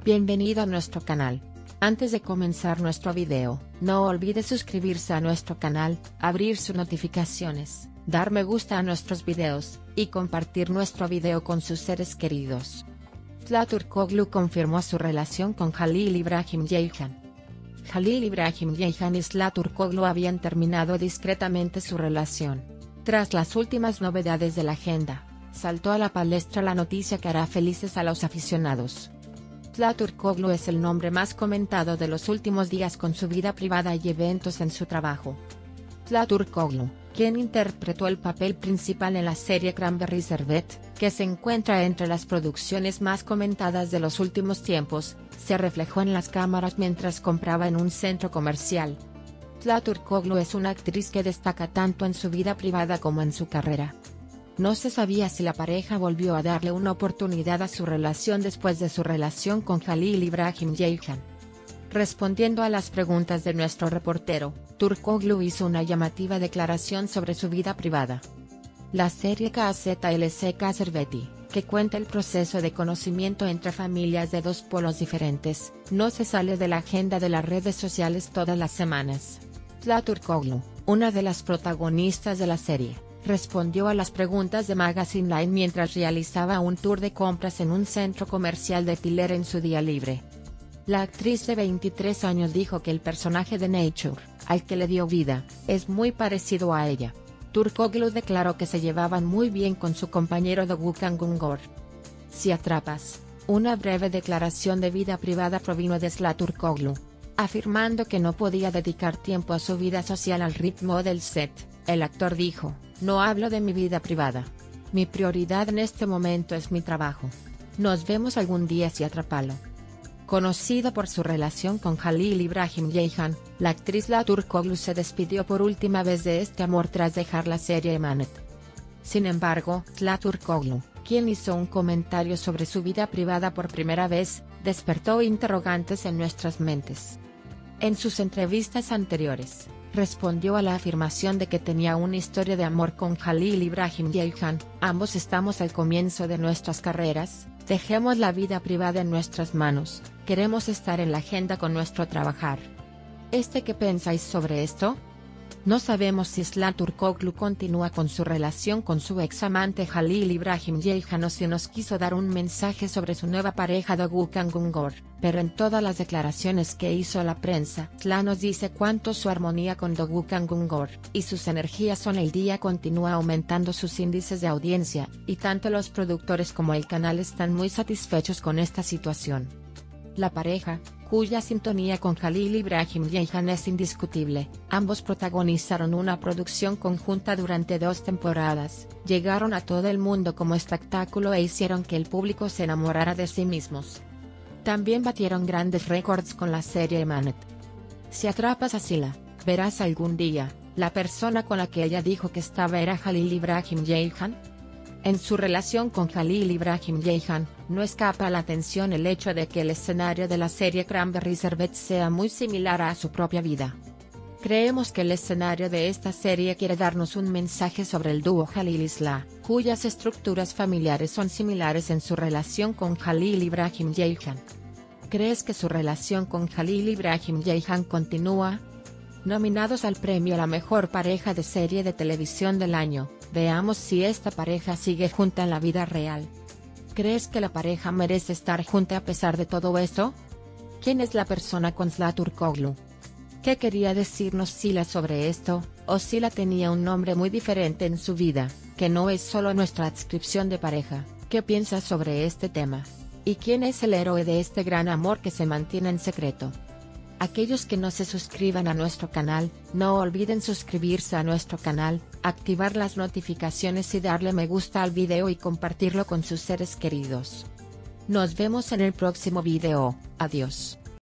Bienvenido a nuestro canal. Antes de comenzar nuestro video, no olvide suscribirse a nuestro canal, abrir sus notificaciones, dar me gusta a nuestros videos, y compartir nuestro video con sus seres queridos. Zlatan Turkoglu confirmó su relación con Halil İbrahim Ceyhan. Halil İbrahim Ceyhan y Zlatan Turkoglu habían terminado discretamente su relación. Tras las últimas novedades de la agenda, saltó a la palestra la noticia que hará felices a los aficionados. Zlatan Turkoglu es el nombre más comentado de los últimos días con su vida privada y eventos en su trabajo. Zlatan Turkoglu, quien interpretó el papel principal en la serie Cranberries Servette, que se encuentra entre las producciones más comentadas de los últimos tiempos, se reflejó en las cámaras mientras compraba en un centro comercial. Zlatan Turkoglu es una actriz que destaca tanto en su vida privada como en su carrera. No se sabía si la pareja volvió a darle una oportunidad a su relación después de su relación con Halil İbrahim Ceyhan. Respondiendo a las preguntas de nuestro reportero, Turkoglu hizo una llamativa declaración sobre su vida privada. La serie KZLCK Servette, que cuenta el proceso de conocimiento entre familias de dos polos diferentes, no se sale de la agenda de las redes sociales todas las semanas. Zlatan Turkoglu, una de las protagonistas de la serie, respondió a las preguntas de Magazine Line mientras realizaba un tour de compras en un centro comercial de Tiller en su día libre. La actriz de 23 años dijo que el personaje de Nature, al que le dio vida, es muy parecido a ella. Turkoglu declaró que se llevaban muy bien con su compañero de Gökhan Güngör. Si atrapas, una breve declaración de vida privada provino de Zlatan Turkoglu, afirmando que no podía dedicar tiempo a su vida social al ritmo del set. El actor dijo: "No hablo de mi vida privada. Mi prioridad en este momento es mi trabajo. Nos vemos algún día si atrapalo". Conocida por su relación con Halil İbrahim Ceyhan, la actriz Zlatan Turkoglu se despidió por última vez de este amor tras dejar la serie Emanet. Sin embargo, Zlatan Turkoglu, quien hizo un comentario sobre su vida privada por primera vez, despertó interrogantes en nuestras mentes. En sus entrevistas anteriores, respondió a la afirmación de que tenía una historia de amor con Halil İbrahim Ceyhan: "Ambos estamos al comienzo de nuestras carreras, dejemos la vida privada en nuestras manos, queremos estar en la agenda con nuestro trabajar". ¿Qué pensáis sobre esto? No sabemos si Zlatan Turkoglu continúa con su relación con su ex amante Halil İbrahim Ceyhan o si nos quiso dar un mensaje sobre su nueva pareja de Gökhan Güngör, pero en todas las declaraciones que hizo a la prensa, Zlatan nos dice cuánto su armonía con Gökhan Güngör y sus energías son el día continúa aumentando sus índices de audiencia, y tanto los productores como el canal están muy satisfechos con esta situación. La pareja, cuya sintonía con Halil İbrahim Ceyhan es indiscutible, ambos protagonizaron una producción conjunta durante 2 temporadas, llegaron a todo el mundo como espectáculo e hicieron que el público se enamorara de sí mismos. También batieron grandes récords con la serie Emanet. Si atrapas a Sila, verás algún día, la persona con la que ella dijo que estaba era Halil İbrahim Ceyhan. En su relación con Halil İbrahim Ceyhan, no escapa a la atención el hecho de que el escenario de la serie Cranberries Servette sea muy similar a su propia vida. Creemos que el escenario de esta serie quiere darnos un mensaje sobre el dúo Halil y Zlatan, cuyas estructuras familiares son similares en su relación con Halil İbrahim Ceyhan. ¿Crees que su relación con Halil İbrahim Ceyhan continúa? Nominados al premio a la mejor pareja de serie de televisión del año, veamos si esta pareja sigue junta en la vida real. ¿Crees que la pareja merece estar junta a pesar de todo esto? ¿Quién es la persona con Zlatan Turkoglu? ¿Qué quería decirnos Sila sobre esto, o Sila tenía un nombre muy diferente en su vida, que no es solo nuestra adscripción de pareja? ¿Qué piensas sobre este tema? ¿Y quién es el héroe de este gran amor que se mantiene en secreto? Aquellos que no se suscriban a nuestro canal, no olviden suscribirse a nuestro canal, activar las notificaciones y darle me gusta al video y compartirlo con sus seres queridos. Nos vemos en el próximo video, adiós.